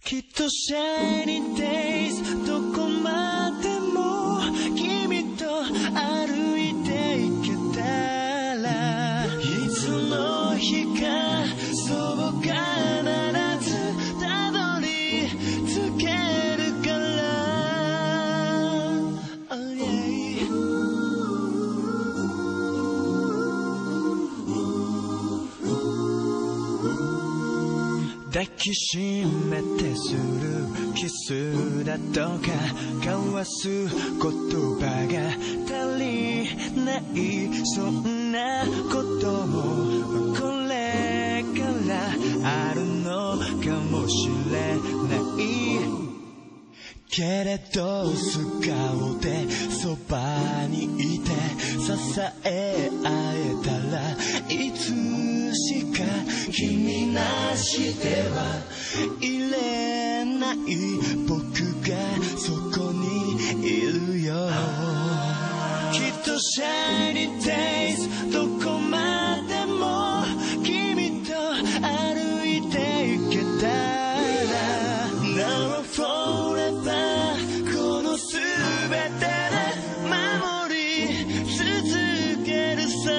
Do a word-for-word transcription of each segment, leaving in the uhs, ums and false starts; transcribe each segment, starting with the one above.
きっとシャイニーデイズどこまでも君と歩いていけたらいつの日かそう必ずたどり着けるから、oh yeah、 抱きしめてするキスだとか交わす言葉が足りない、そんなこともこれからあるのかもしれないけれど素顔でそばにいて支え合えたらいつしか君なしではいれない僕がそこにいるよ。きっとシャイニーデイズどこまでも君と歩いていけたら Now or forever このすべてで守り続けるさ、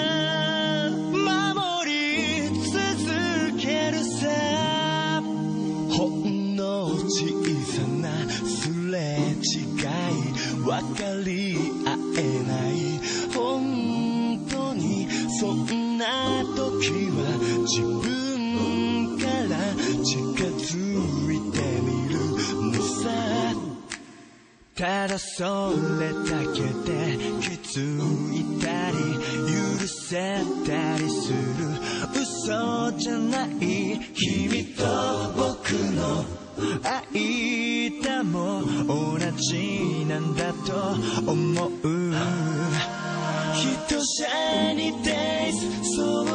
守り続けるさ。ほんの小さなすれ違い分かり合えない本当にそんな時は自分から近づいてみるのさ。ただそれだけで気づいたり許せたりする嘘じゃない君と僕の間も同じなんだと思う。きっとシャイニーデイズそう